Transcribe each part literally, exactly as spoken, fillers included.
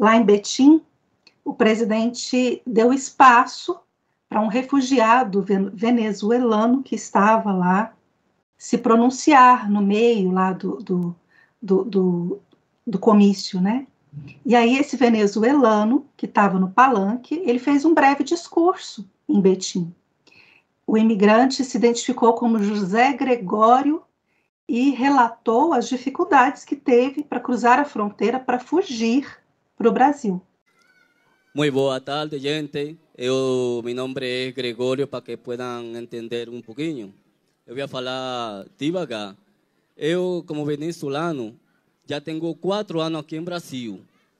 lá em Betim, o presidente deu espaço para um refugiado venezuelano que estava lá se pronunciar no meio lá do, do, do, do, do comício, né? E aí esse venezuelano, que estava no palanque, ele fez um breve discurso em Betim. O imigrante se identificou como José Gregório e relatou as dificuldades que teve para cruzar a fronteira para fugir para o Brasil. Muy boa tarde, gente. Eu, mi nombre é Gregório, para que puedan entender um pouquinho. Eu vou falar devagar. Eu, como venezolano, já tenho quatro anos aqui em Brasil.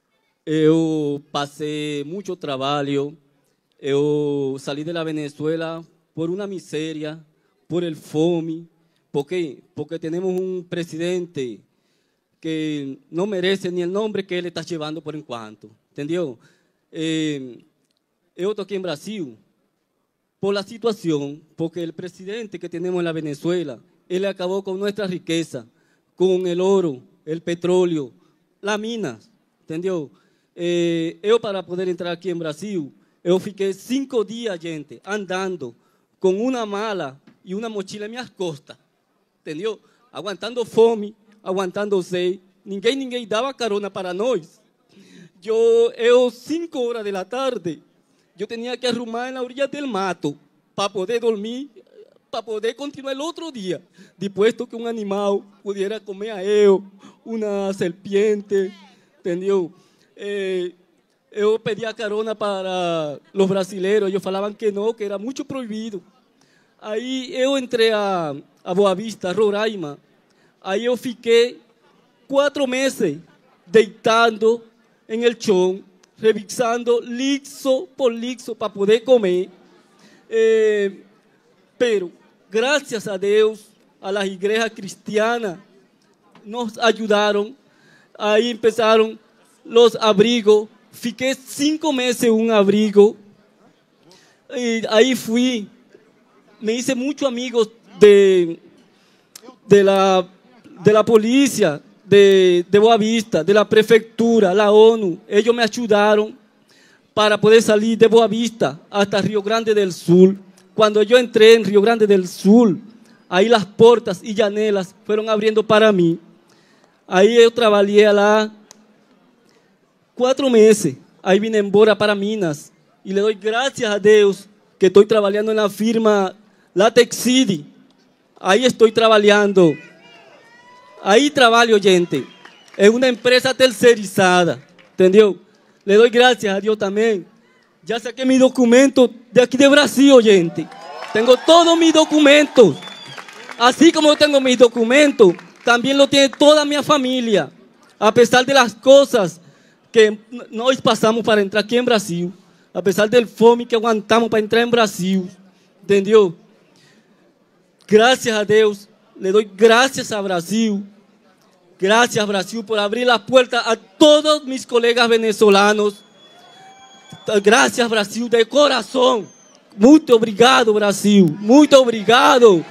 Eu passei muito trabalho. Eu saí da Venezuela por uma miséria, por el fome. ¿Por quê? Porque temos um presidente que não merece nem o nome que ele está levando por enquanto. Entendeu? Eh, eu estou aqui em Brasil por la situação, porque o presidente que temos na Venezuela, ele acabou com nossa riqueza, com o ouro, o petróleo, as minas, entendeu? Eh, eu, para poder entrar aqui em Brasil, eu fiquei cinco dias, gente, andando com uma mala e uma mochila em minhas costas, entendeu? Aguantando fome, aguantando sede, ninguém, ninguém dava carona para nós. Eu, eu, cinco horas da tarde, eu tinha que arrumar na orilla do mato para poder dormir, para poder continuar o outro dia. Depois que um animal pudiera comer a eu, uma serpiente, entendeu? Eh, eu pedia carona para os brasileiros, eles falavam que não, que era muito proibido. Aí eu entrei a, a Boa Vista, Roraima, aí eu fiquei quatro meses deitando em el chão, revisando lixo por lixo para poder comer. Eh, pero, graças a Deus, a las igrejas cristianas nos ajudaram. Aí começaram os abrigos. Fiquei cinco meses em um abrigo. E aí fui, me hice muitos amigos de, de, la, de la polícia, de, de Boa Vista, de la prefeitura, la ONU. Eles me ajudaram para poder salir de Boa Vista hasta Rio Grande del Sul. Quando eu entrei em Rio Grande del Sul, aí as portas e janelas foram abrindo para mim. Aí eu trabalhei lá quatro meses. Aí vim embora para Minas. E le doy graças a Deus que estou trabalhando na firma Latex City. Aí estou trabalhando. Aí trabalho, gente. É uma empresa terceirizada. Entendeu? Le doy graças a Deus também. Já saquei meu documento de aqui de Brasil, gente. Tenho todos mis documentos. Assim como eu tenho mis documentos, também lo tem toda a minha família. Apesar de las coisas que nós passamos para entrar aqui em Brasil. Apesar do fome que aguantamos para entrar em Brasil. Entendeu? Graças a Deus. Le doy graças a Brasil. Gracias, Brasil, por abrir la puerta a todos mis colegas venezolanos. Gracias, Brasil, de corazón. Muito obrigado, Brasil. Muito obrigado.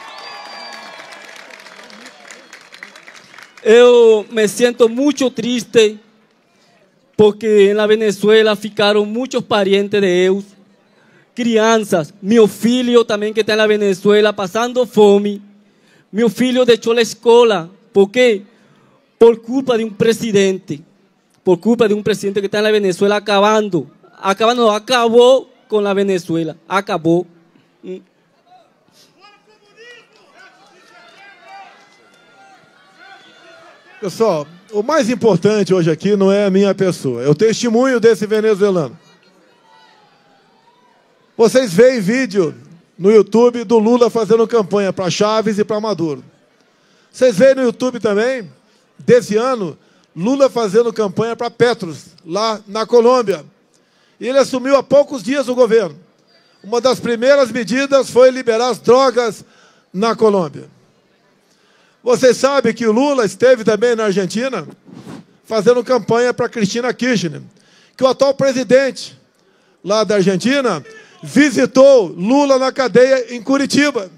Eu me sinto muito triste porque na Venezuela ficaram muitos parentes de eu, crianças. Meu filho também que está na Venezuela passando fome. Meu filho deixou a escola. ¿Por quê? Por culpa de um presidente. Por culpa de um presidente que está na Venezuela acabando. Acabando, no, acabou com a Venezuela. Acabou. Pessoal, o mais importante hoje aqui não é a minha pessoa. É o testemunho desse venezuelano. Vocês veem vídeo no YouTube do Lula fazendo campanha para Chávez e para Maduro. Vocês veem no YouTube também, desse ano, Lula fazendo campanha para Petros, lá na Colômbia. E ele assumiu há poucos dias o governo. Uma das primeiras medidas foi liberar as drogas na Colômbia. Vocês sabem que o Lula esteve também na Argentina fazendo campanha para Cristina Kirchner, que o atual presidente lá da Argentina visitou Lula na cadeia em Curitiba.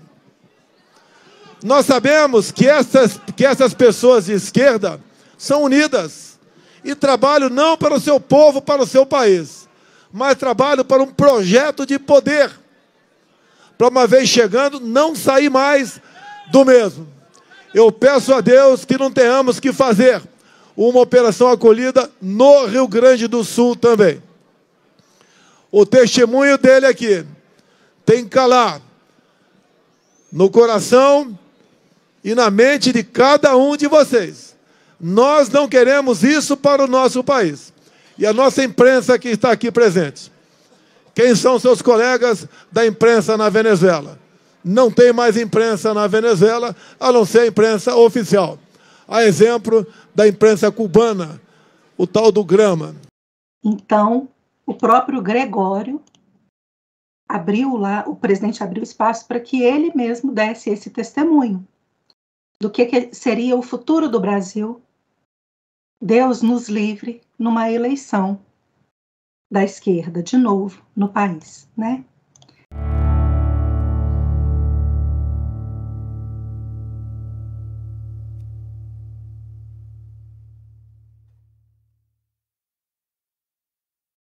Nós sabemos que essas, que essas pessoas de esquerda são unidas. E trabalho não para o seu povo, para o seu país, mas trabalho para um projeto de poder. Para uma vez chegando, não sair mais do mesmo. Eu peço a Deus que não tenhamos que fazer uma operação acolhida no Rio Grande do Sul também. O testemunho dele aqui tem que calar no coração e na mente de cada um de vocês. Nós não queremos isso para o nosso país. E a nossa imprensa que está aqui presente. Quem são seus colegas da imprensa na Venezuela? Não tem mais imprensa na Venezuela, a não ser a imprensa oficial. A exemplo da imprensa cubana, o tal do Grama. Então, o próprio Gregório abriu lá, o presidente abriu espaço para que ele mesmo desse esse testemunho do que, que seria o futuro do Brasil. Deus nos livre numa eleição da esquerda, de novo, no país, né?